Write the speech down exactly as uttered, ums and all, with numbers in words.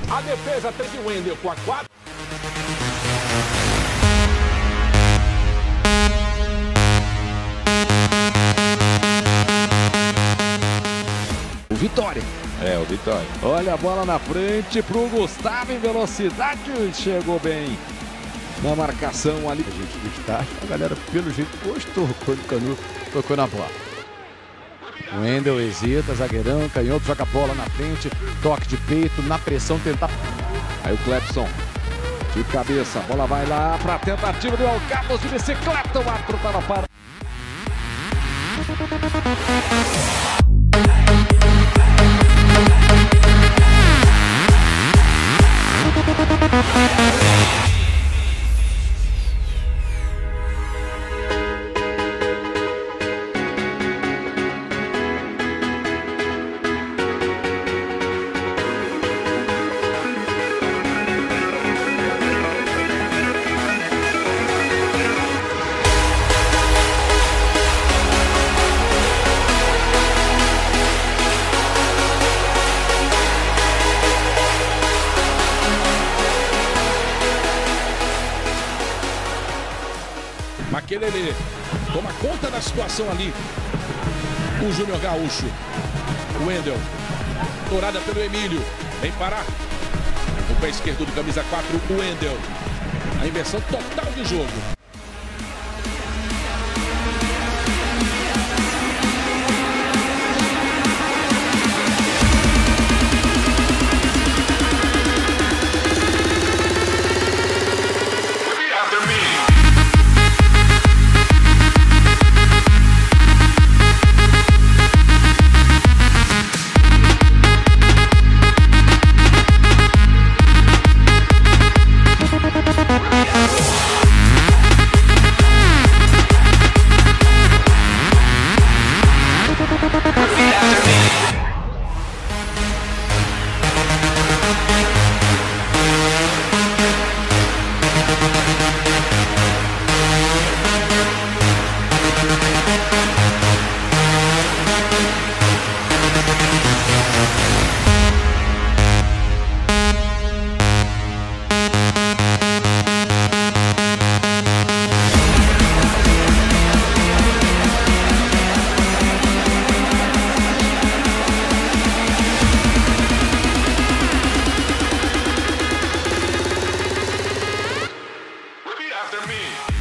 A defesa tem de Wendel com a quatro. O Vitória. É, o Vitória. Olha a bola na frente pro Gustavo em velocidade. Chegou bem na marcação ali. A gente destaca. A galera, pelo jeito, gostou quando o Canu tocou na bola. O Wendel hesita, zagueirão, canhoto, joga a bola na frente. Toque de peito, na pressão, tentar. Aí o Clepson. De cabeça, a bola vai lá pra tentativa do El Carlos de bicicleta. O árbitro tá na parada. Maquelele toma conta da situação ali. O Júnior Gaúcho. O Wendel. Dourada pelo Emílio. Vem parar. O pé esquerdo do camisa quatro, o Wendel. A inversão total de jogo. After me.